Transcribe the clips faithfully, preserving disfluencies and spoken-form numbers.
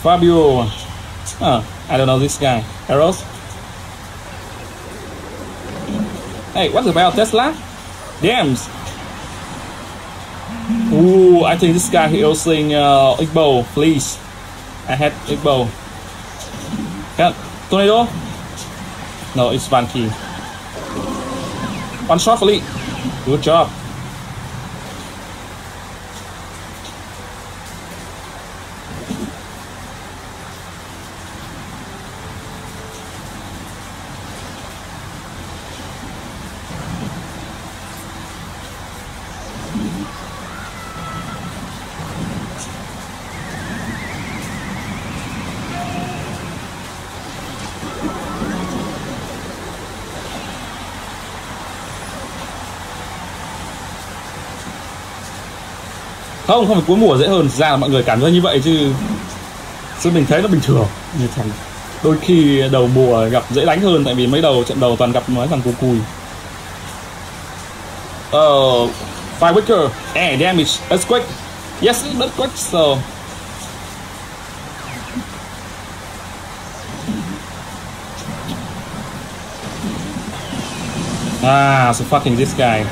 Fabio. Oh, I don't know this guy. Arrows. Hey, what about Tesla? Damn. Ooh, I think this guy is using uh, Igbo, please. I had Igbo. Can, tornado? No, it's Vanky. One shot, Lee. Good job. Không, không phải cuối mùa dễ hơn, thực ra là mọi người cảm thấy như vậy chứ chứ mình thấy nó bình thường. Như thằng đôi khi đầu mùa gặp dễ đánh hơn, tại vì mấy đầu trận đầu toàn gặp mấy thằng cùi cùi. Uh, Fire Wicker, eh, damage, earthquake. Yes, earthquake, so ah, so fucking this guy.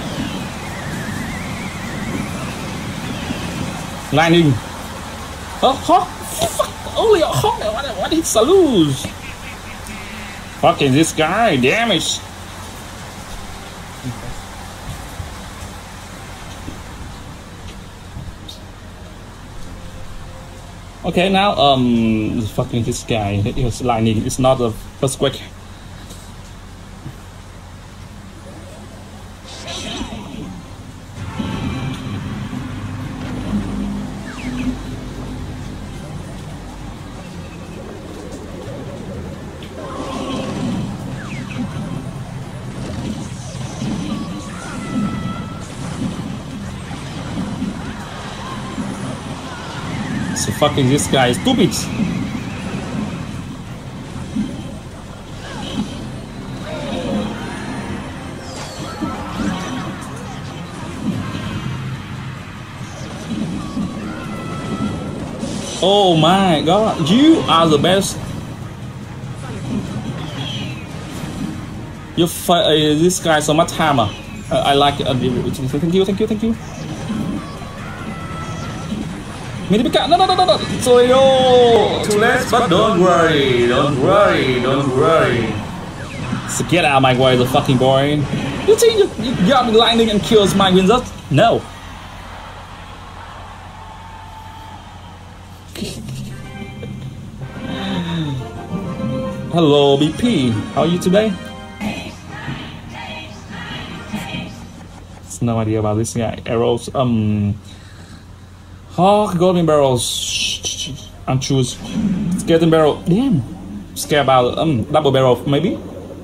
Lightning. Oh, hot. Fuck. Only a hot. What, what is Saluz? Fucking this guy. Damage. Okay, now, um, fucking this guy. It's lightning. It's not a earthquake. So fucking this guy is stupid. Oh my god, you are the best. You fight uh, this guy so much hammer. Uh, I like it. Uh, thank you, thank you, thank you. No, no, no, no, no. Sorry, no. Too late, but don't worry, don't worry, don't worry. So get out of my way, the fucking boy. You think you, you got me lightning and kills my wizard? No. Hello, B P. How are you today? It's no idea about this guy. Arrows. Um. Oh, golden barrels. And choose skeleton barrel. Damn. Scared about um double barrel maybe.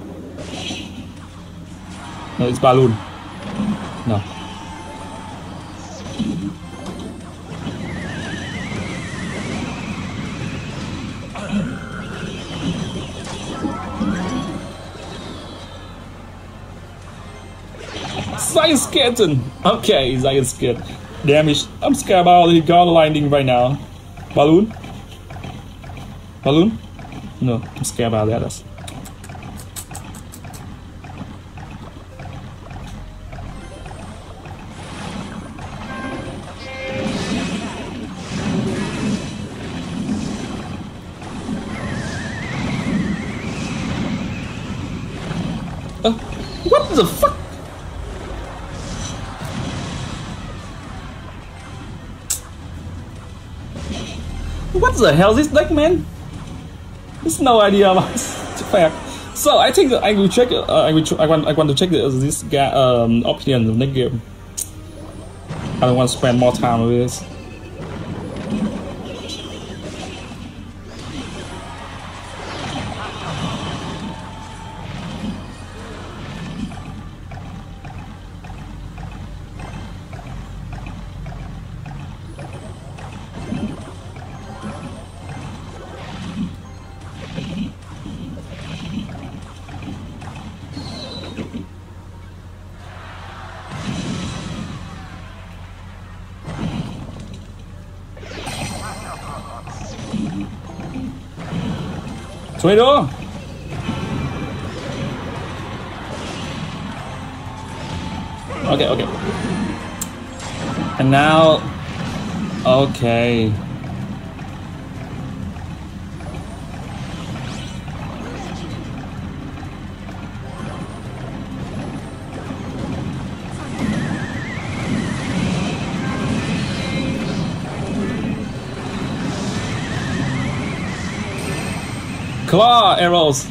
No, it's balloon. No. Giant skeleton. Okay, giant skeleton. Damage. I'm scared about the god lightning right now. Balloon? Balloon? No, I'm scared about that. Uh, what the fuck? What the hell is this deck, man? There's no idea about this fact. So I think I will check. Uh, I will. I want. I want to check the, this guy um, opinion of next game. I don't want to spend more time with this. Tornado. Okay, okay. And now, okay. Claw arrows.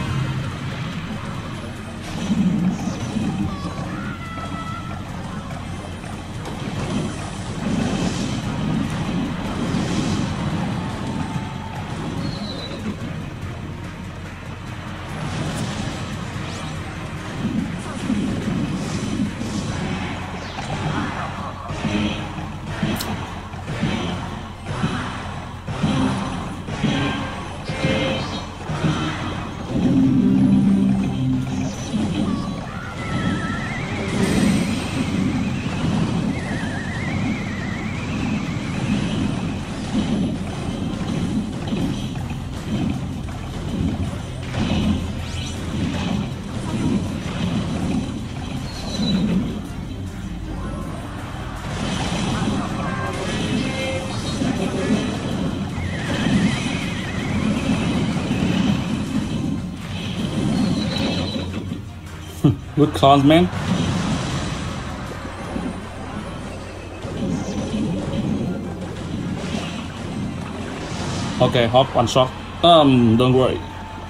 Good claws, man. Okay, hop one shot. Um, don't worry.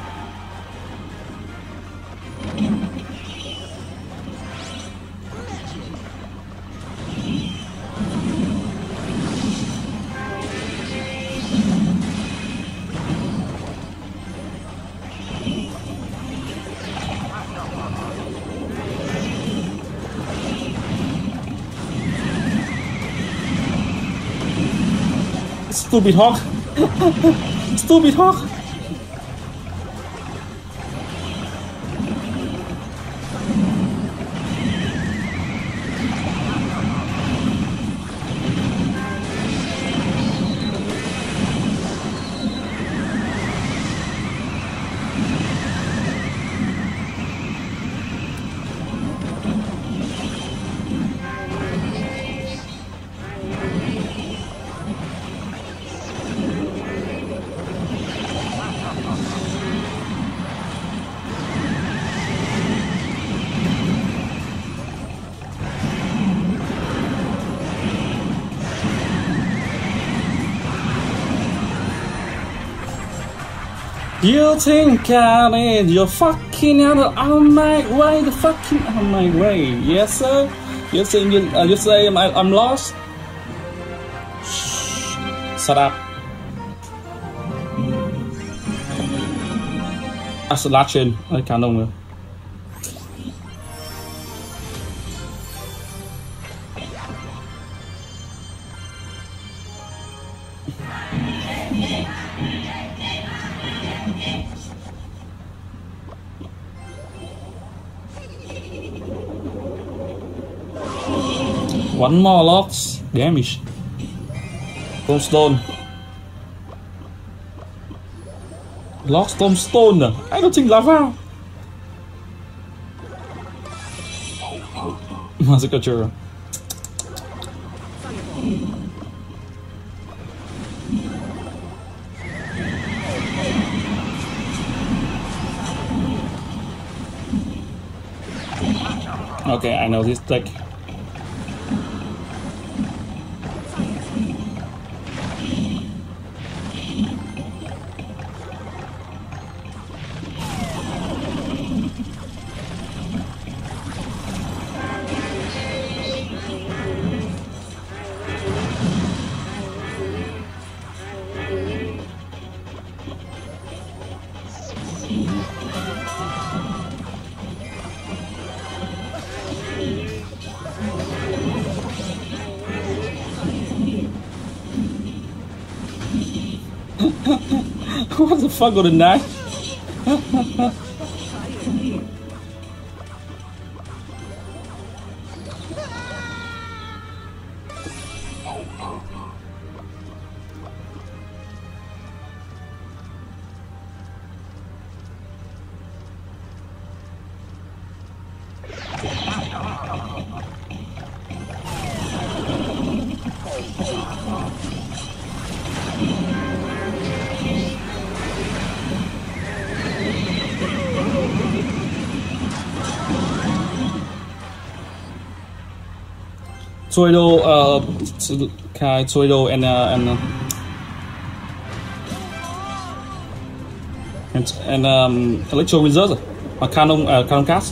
Stupid hawk. Stupid hawk. You think I mean you're fucking out of my way, the fucking out of my way, yes sir. You saying you, uh, you say I'm, I'm lost? Shh. Shut up. À, sự lát trên, ơi cảm ơn. One more lots damage. Tombstone. Lost tombstone. I don't think lava. Massacre. Okay, I know this deck. What the fuck, got a knife? Tornado, uh, Kai, Tornado, and uh, and uh, and and um, Electro Wizard, uh, Canon, uh, Canon Cast.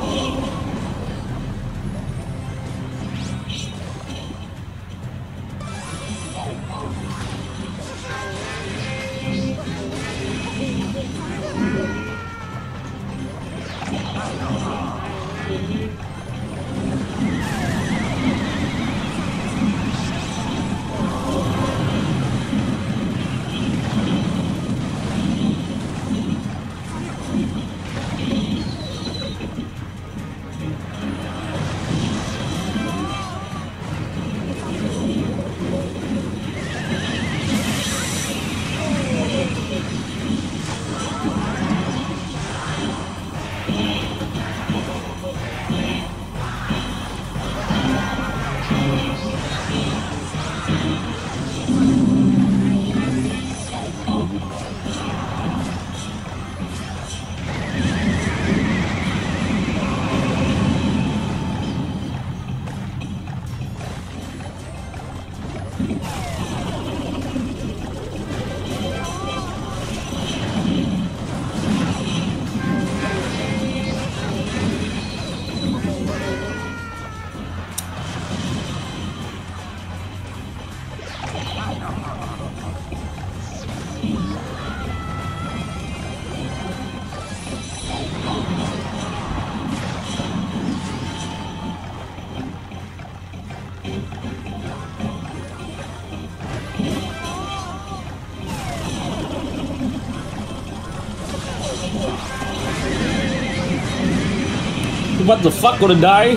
What the fuck, gonna die?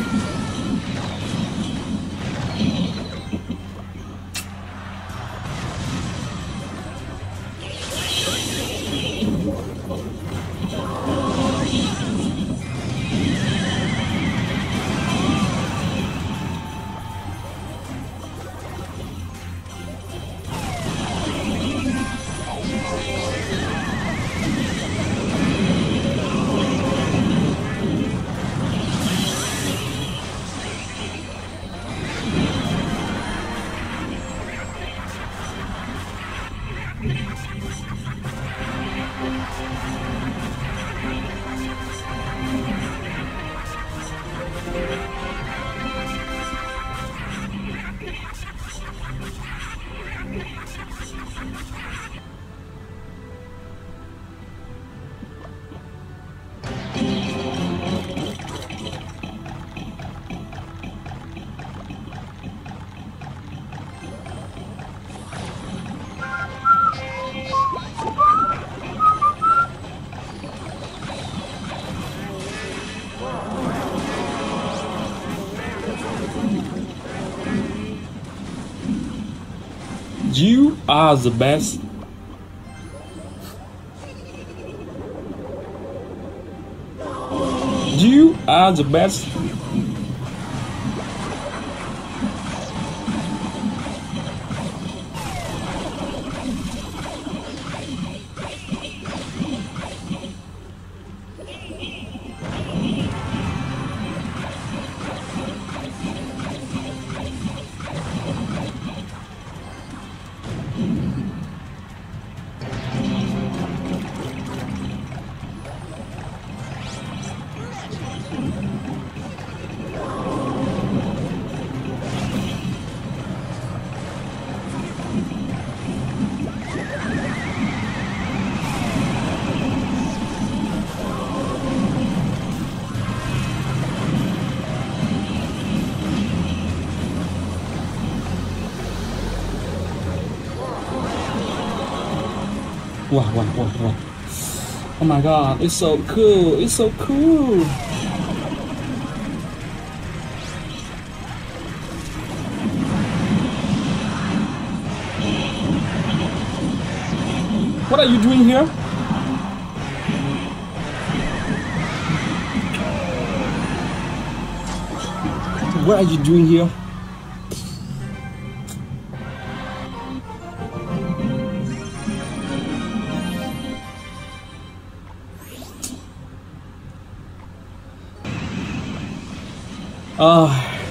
You are the best. You are the best. Wow, wow, wow, wow. Oh my god, it's so cool. It's so cool. What are you doing here? What are you doing here? Uh,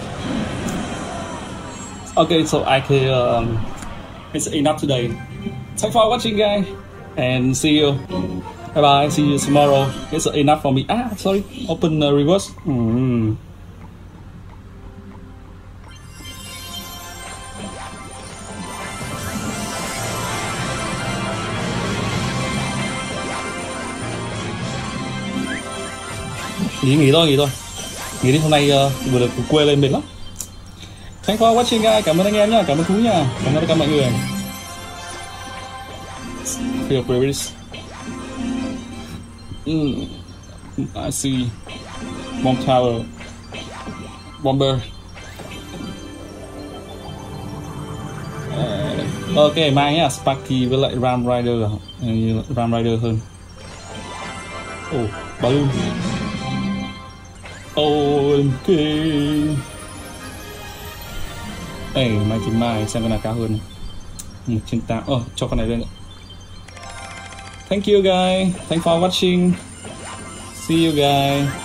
okay, so I can, um, it's enough today. Thanks for watching, guys, and see you. Bye bye. See you tomorrow. It's enough for me. Ah, sorry. Open uh, reverse. Mm. Nghỉ nghỉ thôi, nghỉ thôi. Nghỉ đi, hôm nay uh, vừa được quê lên mệt lắm. Thanks for watching, guys. Cảm ơn anh em nhá, cảm ơn Thú nha, cảm ơn tất cả mọi người. Feel free. Mm, I see. Bomb tower. Bomber. Uh, ok, mai nhá. Sparky với lại Ram Rider. Uh, Ram Rider hơn. Oh, balloon. Ok. Ê, mai chín mai xem con nào cao hơn. Một trên tám. Ờ, oh, cho con này lên. Thank you, guys. Thanks for watching. See you, guys.